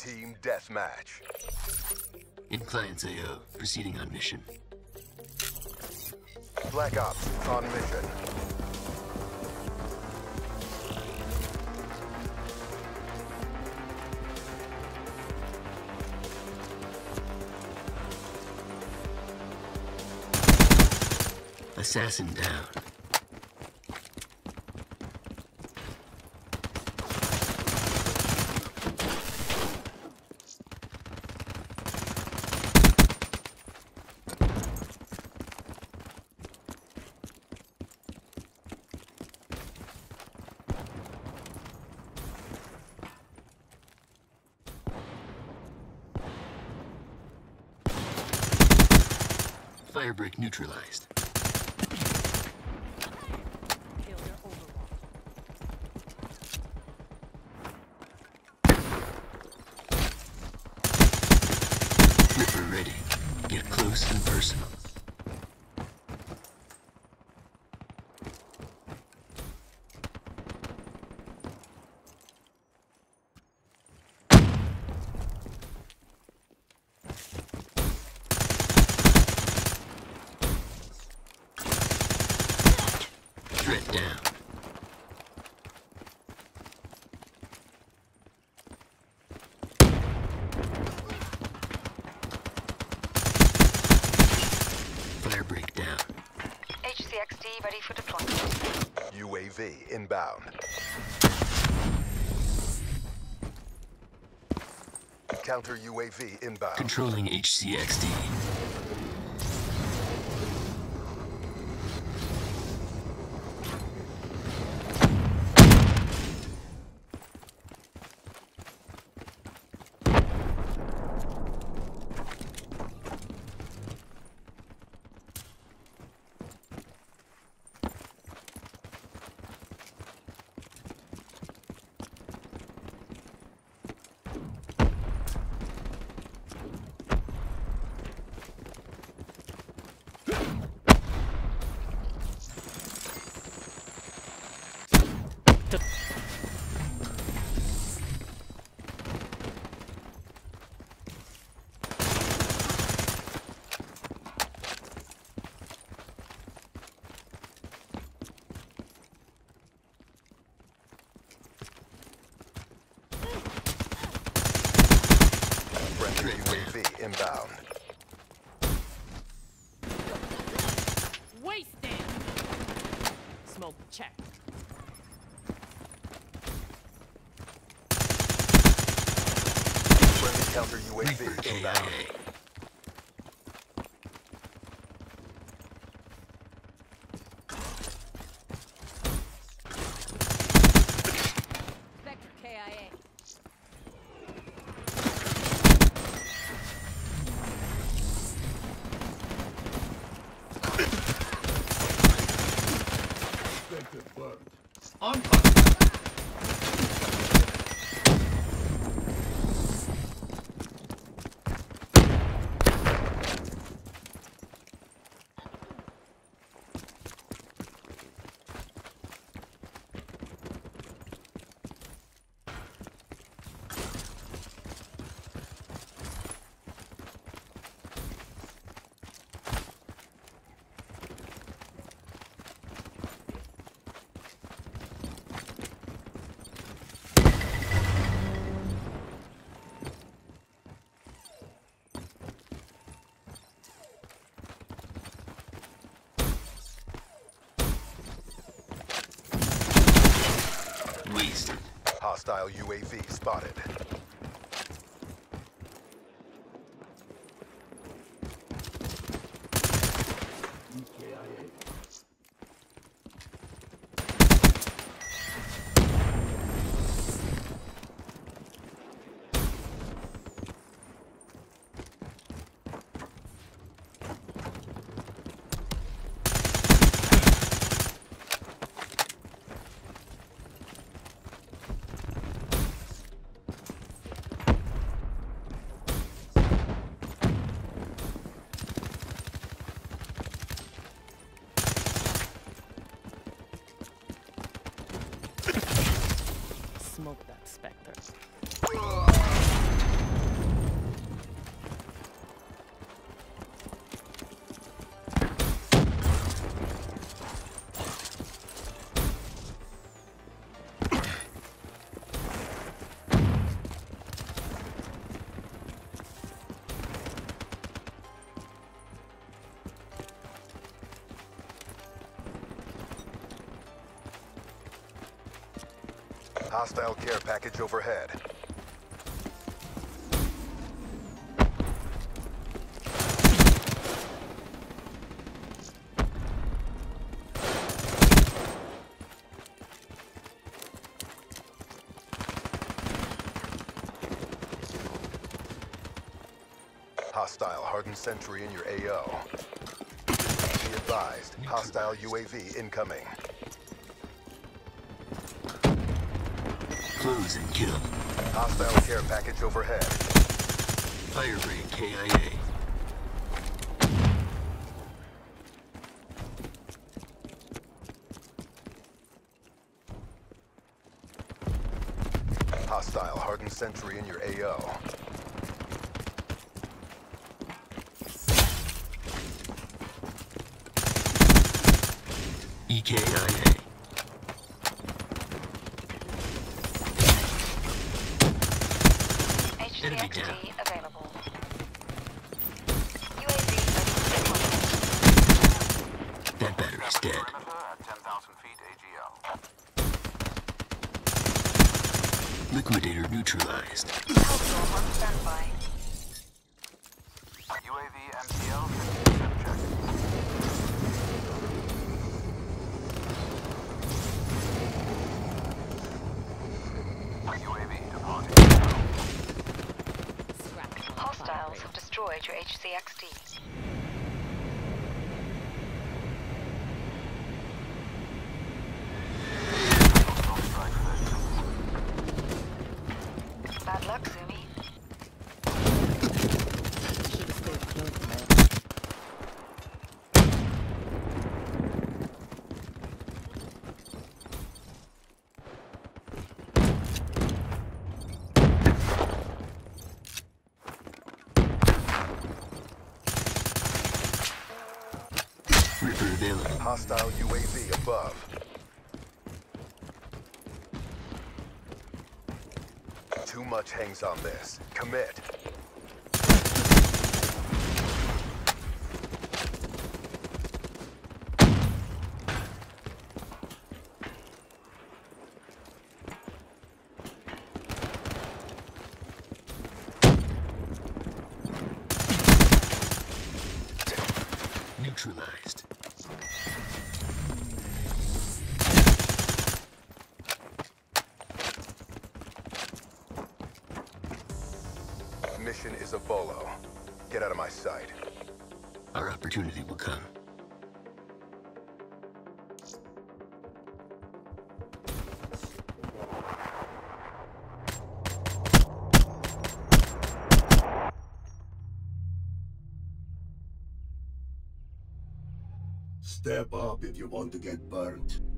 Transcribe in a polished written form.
Team deathmatch. In Clients AO, proceeding on mission. Black Ops on mission. Assassin down. Firebreak neutralized. Flipper ready. Get close and personal. Threat down. Firebreak down. HCXD ready for deployment. UAV inbound. Counter UAV inbound. Controlling HCXD. Friendly UAV inbound. Wasted. Smoke check. Friendly counter Reaper UAV inbound. KIA. Vector KIA. Wasted. Hostile UAV spotted. Smoke that Spectre. Hostile care package overhead. Hostile hardened sentry in your AO. Be advised, hostile UAV incoming. Close and kill. Hostile care package overhead. Firebreak KIA. Hostile hardened sentry in your AO. EKIA. Enemy down. HCXD available. UAV ready for deployment. That battery's dead. Perimeter at 10,000 feet AGL. Liquidator neutralized. Hellstorm on standby. UAV MTL 50% check. UAV departing. Scrap. Hostiles have destroyed your HCXD. Bad luck, Zumi. Ripper available. Hostile UAV above. Too much hangs on this. Commit. Neutralized. Mission is a bolo. Get out of my sight. Our opportunity will come. Step up if you want to get burnt.